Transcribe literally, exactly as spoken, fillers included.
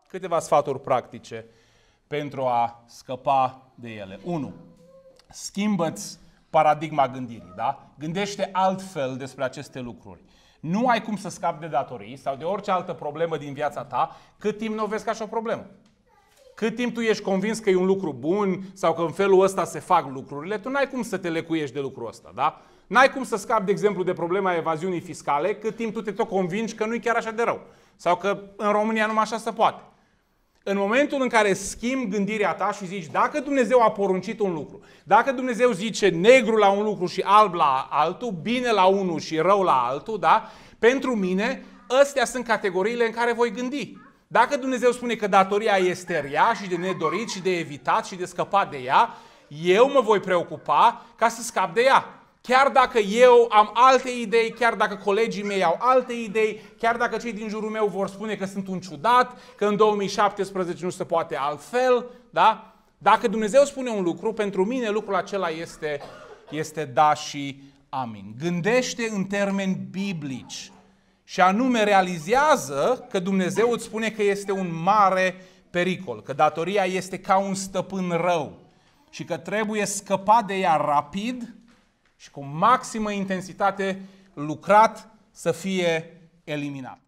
Câteva sfaturi practice pentru a scăpa de ele. unu. Schimbă-ți paradigma gândirii, da? Gândește altfel despre aceste lucruri. Nu ai cum să scapi de datorii sau de orice altă problemă din viața ta cât timp nu o vezi ca și o problemă. Cât timp tu ești convins că e un lucru bun sau că în felul ăsta se fac lucrurile, tu n-ai cum să te lecuiești de lucrul ăsta, da? N-ai cum să scapi, de exemplu, de problema evaziunii fiscale cât timp tu te tot convingi că nu e chiar așa de rău. Sau că în România numai așa se poate. În momentul în care schimbi gândirea ta și zici, dacă Dumnezeu a poruncit un lucru, dacă Dumnezeu zice negru la un lucru și alb la altul, bine la unul și rău la altul, da? Pentru mine, astea sunt categoriile în care voi gândi. Dacă Dumnezeu spune că datoria este rea și de nedorit și de evitat și de scăpat de ea, eu mă voi preocupa ca să scap de ea. Chiar dacă eu am alte idei, chiar dacă colegii mei au alte idei, chiar dacă cei din jurul meu vor spune că sunt un ciudat, că în două mii șaptesprezece nu se poate altfel, da? Dacă Dumnezeu spune un lucru, pentru mine lucrul acela este, este da și amin. Gândește în termeni biblici și anume realizează că Dumnezeu îți spune că este un mare pericol, că datoria este ca un stăpân rău și că trebuie scăpat de ea rapid și cu maximă intensitate lucrat să fie eliminat.